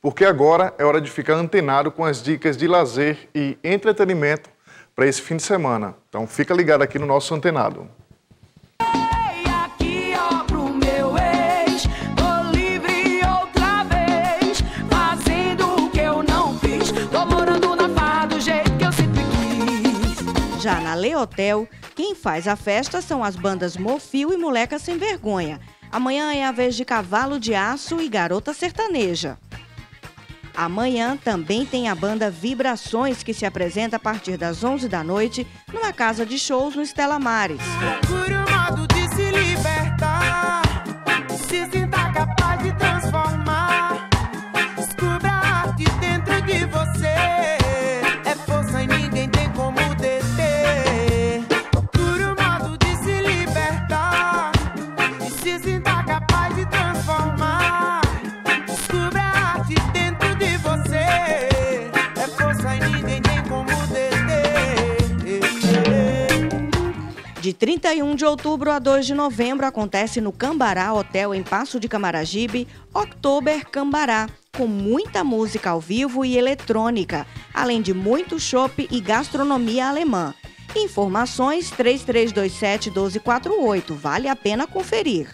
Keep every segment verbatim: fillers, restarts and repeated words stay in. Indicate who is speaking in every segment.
Speaker 1: porque agora é hora de ficar antenado com as dicas de lazer e entretenimento para esse fim de semana. Então fica ligado aqui no nosso Antenado.
Speaker 2: Já na Le Hotel, quem faz a festa são as bandas Mofio e Moleca Sem Vergonha. Amanhã é a vez de Cavalo de Aço e Garota Sertaneja. Amanhã também tem a banda Vibrações, que se apresenta a partir das onze da noite numa casa de shows no Stella Maris.
Speaker 3: Procure o modo de se libertar, se sinta capaz de transformar. Descubra a arte dentro de você, é força e ninguém tem como deter. Procure o modo de se libertar, e se sinta capaz de transformar. Descubra a arte dentro de você, é força e ninguém tem como deter.
Speaker 2: De trinta e um de outubro a dois de novembro acontece no Cambará Hotel, em Passo de Camaragibe, Oktober Cambará, com muita música ao vivo e eletrônica, além de muito chopp e gastronomia alemã. Informações três três dois sete, um dois quatro oito. Vale a pena conferir.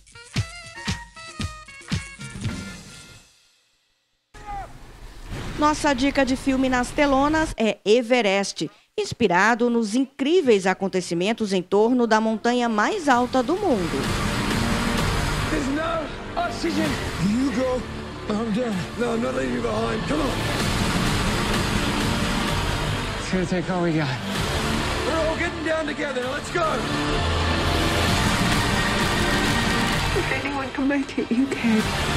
Speaker 2: Nossa dica de filme nas telonas é Everest, inspirado nos incríveis acontecimentos em torno da montanha mais alta do mundo.
Speaker 4: There's no oxygen. You go. I'm down. No, I'm not leaving you behind. Come on. It's gonna take all we got. We're all getting down together. Now let's go.
Speaker 5: If anyone can make it, you can.